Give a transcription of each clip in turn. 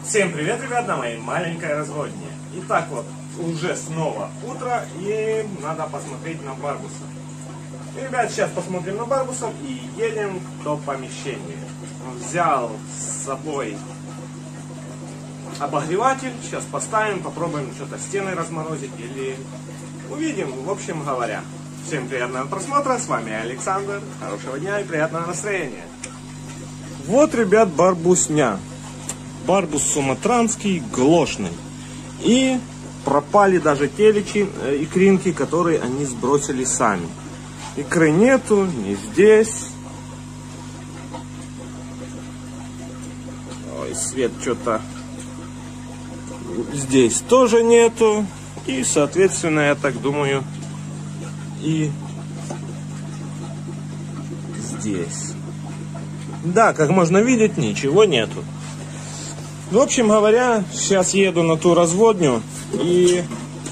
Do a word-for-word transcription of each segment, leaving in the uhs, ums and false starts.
Всем привет, ребята, моей маленькой разводне. Итак, вот уже снова утро, и надо посмотреть на барбуса. И, ребят, сейчас посмотрим на барбусов и едем до помещения. Взял с собой обогреватель, сейчас поставим, попробуем что-то стены разморозить или увидим, в общем говоря. Всем приятного просмотра, с вами Александр, хорошего дня и приятного настроения. Вот, ребят, барбусня. Барбус суматранский, глошный. И пропали даже те личи, э, икринки, которые они сбросили сами. Икры нету, не здесь. Ой, свет что-то здесь тоже нету. И, соответственно, я так думаю, и здесь. Да, как можно видеть, ничего нету. В общем говоря, сейчас еду на ту разводню и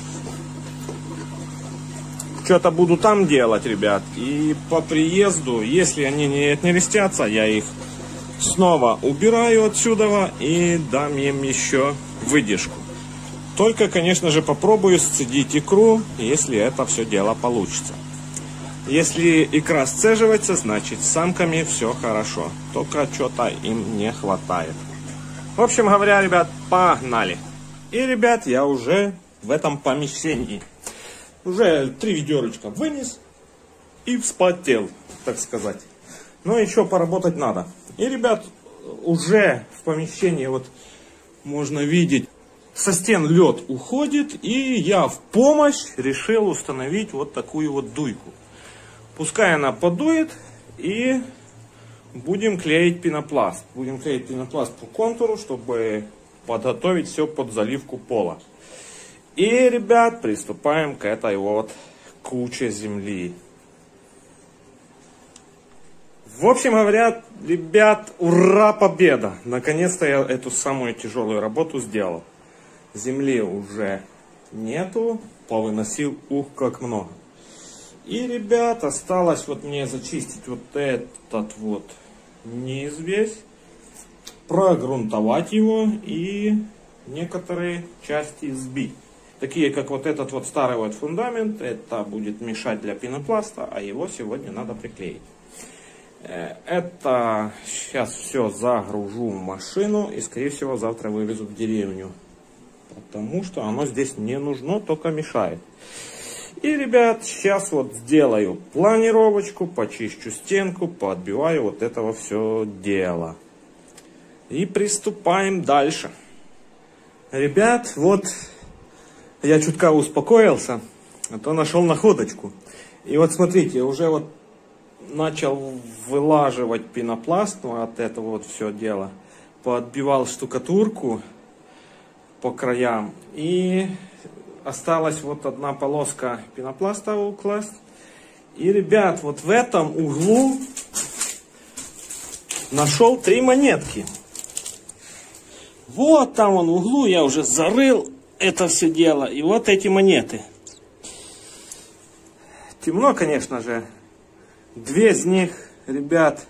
что-то буду там делать, ребят. И по приезду, если они не отнерестятся, я их снова убираю отсюда и дам им еще выдержку. Только, конечно же, попробую сцедить икру, если это все дело получится. Если икра сцеживается, значит с самками все хорошо. Только что-то им не хватает. В общем говоря, ребят, погнали. И, ребят, я уже в этом помещении. Уже три ведерочка вынес и вспотел, так сказать. Но еще поработать надо. И, ребят, уже в помещении, вот можно видеть, со стен лед уходит. И я в помощь решил установить вот такую вот дуйку. Пускай она подует, и будем клеить пенопласт. Будем клеить пенопласт по контуру, чтобы подготовить все под заливку пола. И, ребят, приступаем к этой вот куче земли. В общем говоря, ребят, ура, победа! Наконец-то я эту самую тяжелую работу сделал. Земли уже нету, повыносил, ух, как много. И, ребят, осталось вот мне зачистить вот этот вот низ весь, прогрунтовать его и некоторые части сбить. Такие, как вот этот вот старый вот фундамент, это будет мешать для пенопласта, а его сегодня надо приклеить. Это сейчас все загружу в машину и, скорее всего, завтра вывезу в деревню. Потому что оно здесь не нужно, только мешает. И, ребят, сейчас вот сделаю планировочку, почищу стенку, поотбиваю вот этого все дело. И приступаем дальше. Ребят, вот я чутка успокоился, а то нашел находочку. И вот смотрите, уже вот начал вылаживать пенопласт, ну, от этого вот все дело. Поотбивал штукатурку по краям и... Осталась вот одна полоска пенопласта укласть. И, ребят, вот в этом углу нашел три монетки. Вот там он в углу, я уже зарыл это все дело. И вот эти монеты. Темно, конечно же. Две из них, ребят,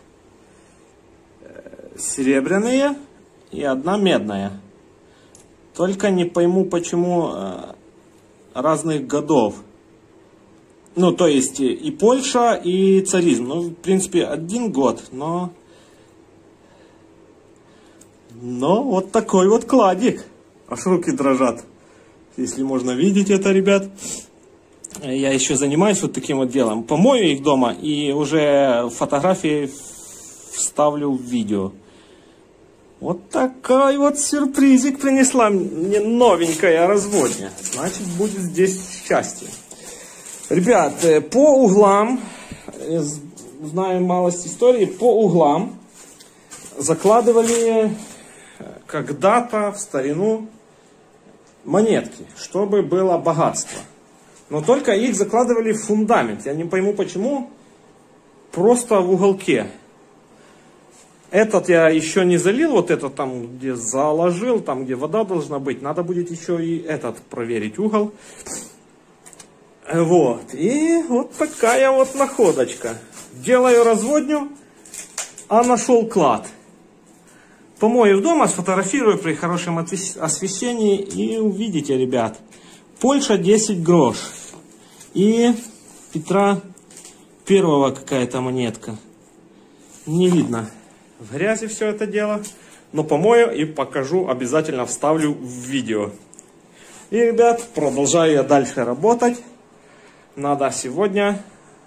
серебряные и одна медная. Только не пойму, почему... разных годов. Ну, то есть и Польша, и царизм. Ну, в принципе, один год, но... Но вот такой вот кладик. Аж руки дрожат. Если можно видеть это, ребят. Я еще занимаюсь вот таким вот делом. Помою их дома и уже фотографии вставлю в видео. Вот такой вот сюрпризик принесла мне новенькая разводня. Значит, будет здесь счастье. Ребят, по углам, знаю малость истории, по углам закладывали когда-то в старину монетки, чтобы было богатство. Но только их закладывали в фундамент. Я не пойму почему, просто в уголке. Этот я еще не залил, вот этот там, где заложил, там, где вода должна быть. Надо будет еще и этот проверить угол. Вот. И вот такая вот находочка. Делаю разводню, а нашел клад. помою дома, сфотографирую при хорошем освещении и увидите, ребят. Польша десять грош. И Петра Первого какая-то монетка. Не видно. В грязи все это дело. Но помою и покажу, обязательно вставлю в видео. И, ребят, продолжаю я дальше работать. Надо сегодня...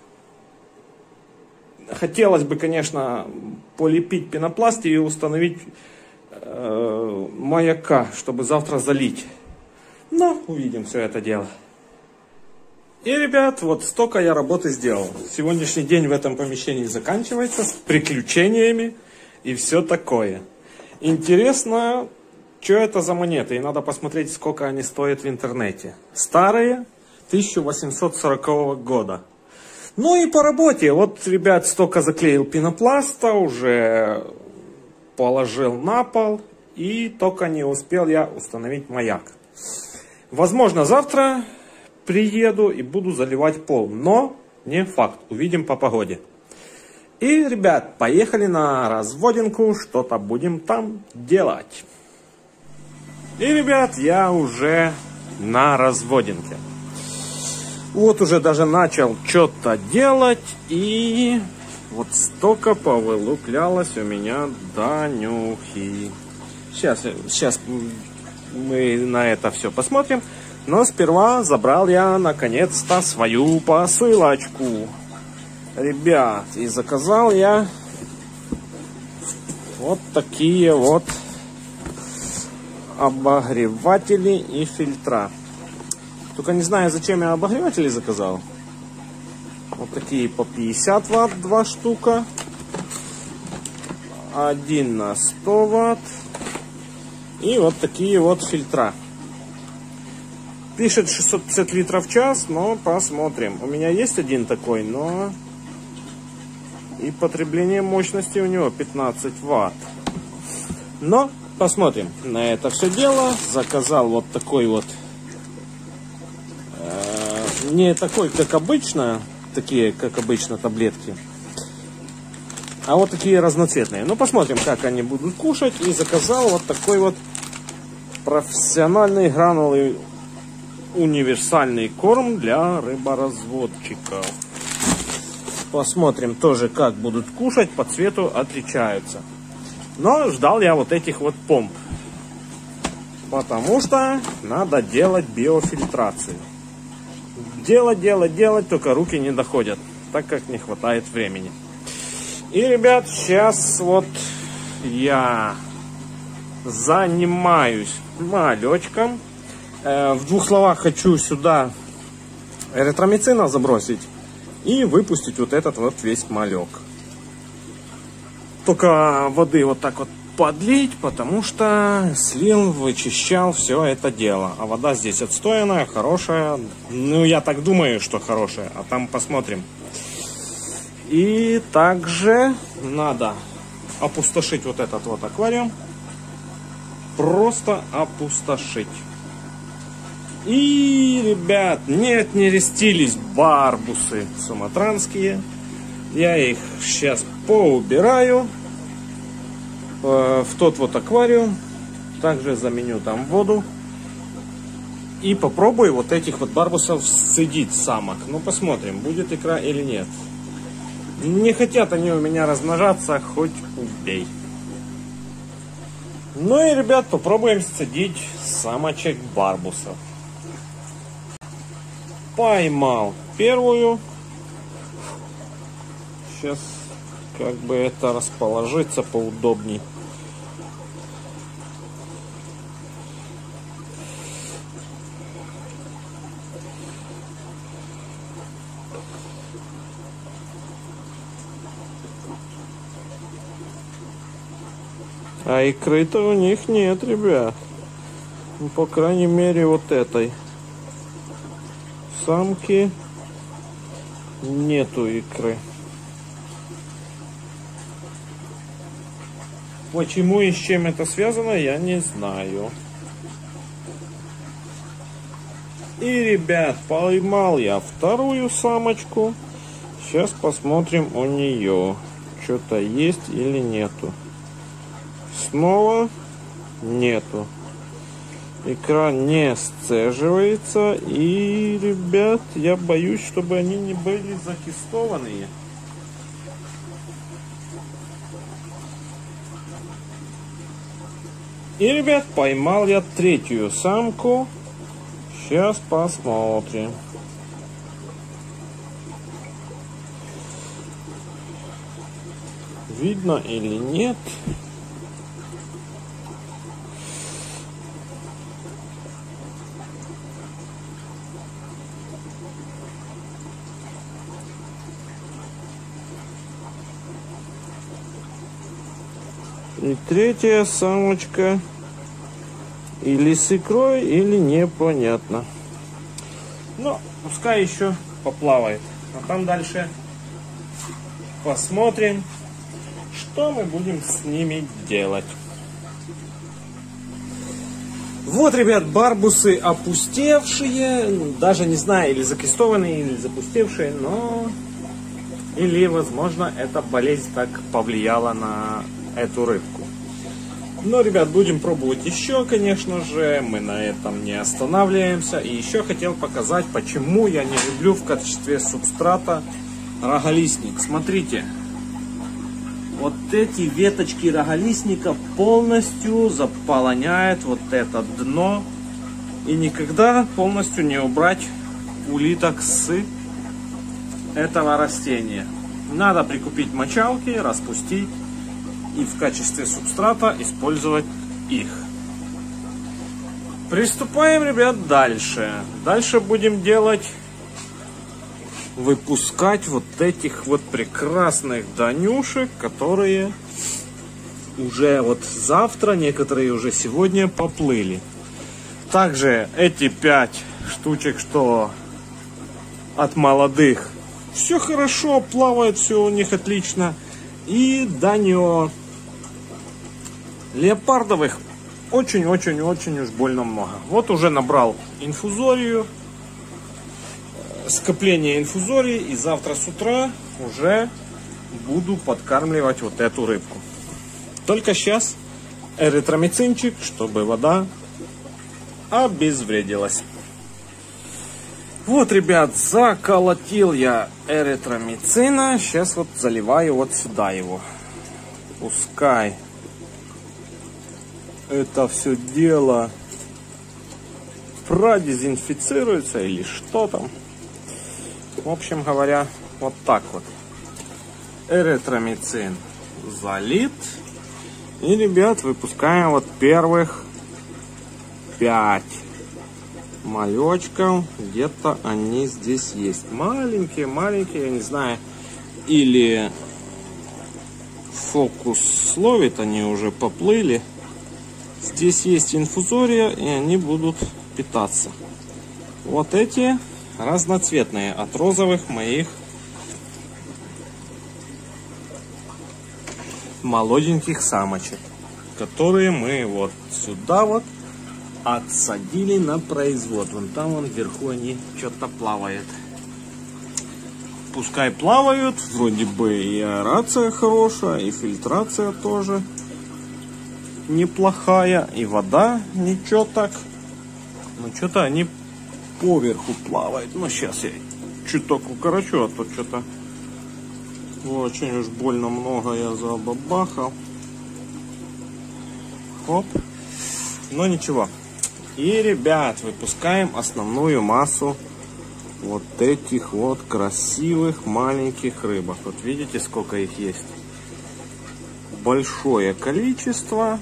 Хотелось бы, конечно, полепить пенопласт и установить э, маяка, чтобы завтра залить. Но увидим все это дело. И, ребят, вот столько я работы сделал. Сегодняшний день в этом помещении заканчивается с приключениями и все такое. Интересно, что это за монеты. И надо посмотреть, сколько они стоят в интернете. Старые, тысяча восемьсот сорокового года. Ну и по работе. Вот, ребят, столько заклеил пенопласта, уже положил на пол. И только не успел я установить маяк. Возможно, завтра приеду и буду заливать пол. Но не факт. Увидим по погоде. И, ребят, поехали на разводинку. Что-то будем там делать. И, ребят, я уже на разводинке. Вот уже даже начал что-то делать. И вот столько повылуплялось у меня Данюхи. Сейчас, сейчас мы на это все посмотрим. Но сперва забрал я наконец-то свою посылочку. Ребят, и заказал я вот такие вот обогреватели и фильтра. Только не знаю, зачем я обогреватели заказал. Вот такие по пятьдесят ватт, два штука. Один на сто ватт. И вот такие вот фильтра. Пишет шестьсот пятьдесят литров в час, но посмотрим. У меня есть один такой, но и потребление мощности у него пятнадцать ватт. Но посмотрим на это все дело. Заказал вот такой вот, э, не такой, как обычно, такие, как обычно, таблетки, а вот такие разноцветные. Ну, посмотрим, как они будут кушать. И заказал вот такой вот профессиональный гранулы универсальный корм для рыборазводчиков. Посмотрим тоже, как будут кушать. По цвету отличаются. Но ждал я вот этих вот помп. Потому что надо делать биофильтрацию. Делать, делать, делать, только руки не доходят. Так как не хватает времени. И, ребят, сейчас вот я занимаюсь малечком. В двух словах хочу сюда эритромицина забросить и выпустить вот этот вот весь малек. Только воды вот так вот подлить, потому что слил, вычищал все это дело. А вода здесь отстоянная, хорошая. Ну, я так думаю, что хорошая, а там посмотрим. И также надо опустошить вот этот вот аквариум. Просто опустошить. И, ребят, нет, не рестились барбусы суматранские. Я их сейчас поубираю э, в тот вот аквариум. Также заменю там воду. И попробую вот этих вот барбусов сцедить самок. Ну, посмотрим, будет икра или нет. Не хотят они у меня размножаться, хоть убей. Ну и, ребят, попробуем сцедить самочек барбусов. Поймал первую. Сейчас как бы это расположиться поудобней. А икры-то у них нет, ребят. Ну, по крайней мере, вот этой самки нету икры. Почему и с чем это связано, я не знаю. И, ребят, поймал я вторую самочку. Сейчас посмотрим у нее, что-то есть или нету. снова нету. Икра не сцеживается. И, ребят, я боюсь, чтобы они не были закистованные. И, ребят, поймал я третью самку. Сейчас посмотрим. Видно или нет? И третья самочка или с икрой, или непонятно. Но пускай еще поплавает. А там дальше посмотрим, что мы будем с ними делать. Вот, ребят, барбусы опустевшие. Даже не знаю, или закистованные, или запустевшие, но... Или, возможно, эта болезнь так повлияла на эту рыбку. Но, ребят, будем пробовать еще, конечно же. Мы на этом не останавливаемся. И еще хотел показать, почему я не люблю в качестве субстрата роголистник. Смотрите. Вот эти веточки роголистника полностью заполоняют вот это дно. И никогда полностью не убрать улиток с этого растения. Надо прикупить мочалки, распустить и в качестве субстрата использовать их. Приступаем, ребят, дальше. Дальше будем делать, выпускать вот этих вот прекрасных донюшек, которые уже вот завтра, некоторые уже сегодня поплыли. Также эти пять штучек, что от молодых, все хорошо, плавает, все у них отлично. И данио леопардовых очень-очень-очень уж больно много. Вот уже набрал инфузорию, скопление инфузории, и завтра с утра уже буду подкармливать вот эту рыбку. Только сейчас эритромицинчик, чтобы вода обезвредилась. Вот, ребят, заколотил я эритромицина. Сейчас вот заливаю вот сюда его. Пускай это все дело продезинфицируется или что там. В общем говоря, вот так вот. Эритромицин залит. И, ребят, выпускаем вот первых пять малечков. Где-то они здесь есть. Маленькие, маленькие, я не знаю. Или фокус ловит, они уже поплыли. Здесь есть инфузория, и они будут питаться. Вот эти разноцветные от розовых моих молоденьких самочек, которые мы вот сюда вот отсадили на производ. Вон там, вон вверху они что-то плавают. Пускай плавают, вроде бы и аэрация хорошая, и фильтрация тоже неплохая, и вода ничего так. Но что-то они поверху плавают. Ну, сейчас я чуток укорочу, а то что-то очень уж больно много я забабахал. Хоп. Но ничего. И, ребят, выпускаем основную массу вот этих вот красивых маленьких рыбок. Вот видите, сколько их есть. Большое количество.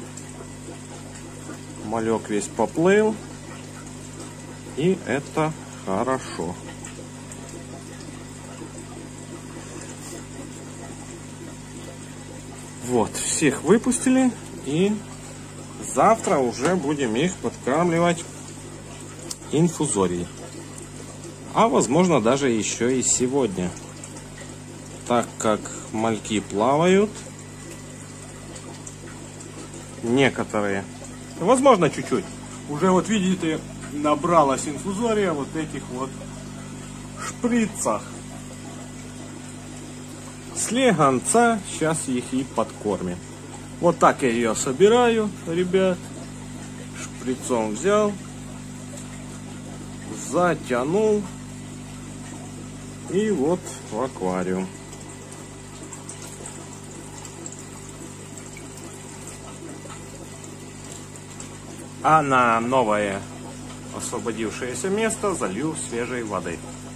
Малек весь поплыл. И это хорошо. Вот, всех выпустили. И завтра уже будем их подкармливать инфузорией. А возможно даже еще и сегодня. Так как мальки плавают. Некоторые. Возможно чуть-чуть. Уже вот видите, набралась инфузория вот этих вот шприцах. Слегонца. Сейчас их и подкормим. Вот так я ее собираю, ребят. Шприцом взял, затянул и вот в аквариум. А на новое освободившееся место залью свежей воды.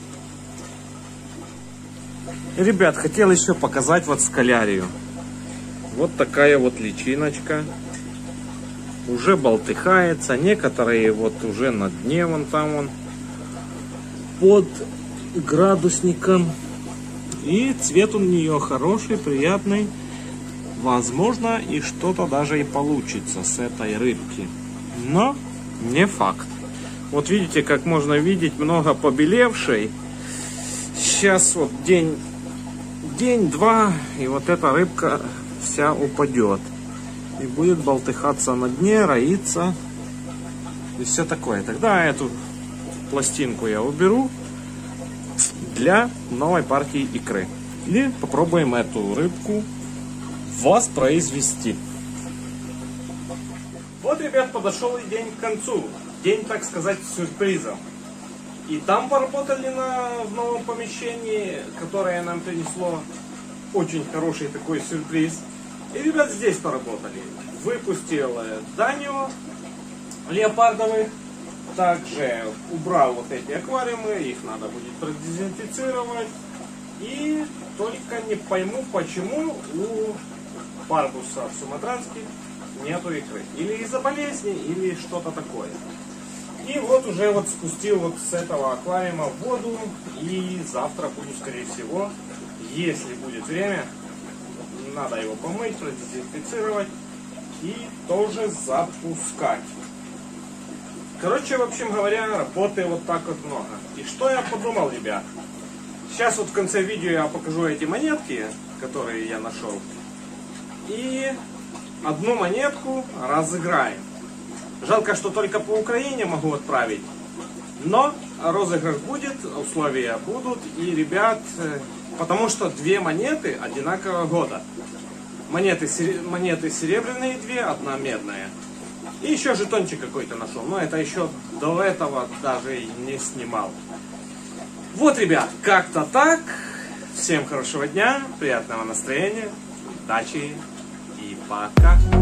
Ребят, хотел еще показать вот скалярию. Вот такая вот личиночка. Уже болтыхается. Некоторые вот уже на дне, вон там вон, под градусником. И цвет у нее хороший, приятный. Возможно, и что-то даже и получится с этой рыбки. Но не факт. Вот видите, как можно видеть, много побелевшей. Сейчас вот день, день-два, и вот эта рыбка вся упадет. И будет болтыхаться на дне, роиться. И все такое. Тогда эту пластинку я уберу для новой партии икры. И попробуем эту рыбку воспроизвести. Вот, ребят, подошел и день к концу. День, так сказать, сюрпризом. И там поработали на, в новом помещении, которое нам принесло очень хороший такой сюрприз. И, ребят, здесь поработали. Выпустил данио леопардовых. Также убрал вот эти аквариумы. Их надо будет продезинфицировать. И только не пойму, почему у парбуса суматранских нету икры. Или из-за болезни, или что-то такое. И вот уже вот спустил вот с этого аквариума в воду. И завтра буду, скорее всего, если будет время, надо его помыть, продезинфицировать и тоже запускать. Короче, в общем говоря, работы вот так вот много. И что я подумал, ребят? Сейчас вот в конце видео я покажу эти монетки, которые я нашел. И одну монетку разыграем. Жалко, что только по Украине могу отправить. Но розыгрыш будет, условия будут. И, ребят, потому что две монеты одинакового года. Монеты, монеты серебряные две, одна медная. И еще жетончик какой-то нашел. Но это еще до этого даже не снимал. Вот, ребят, как-то так. Всем хорошего дня, приятного настроения, удачи и пока.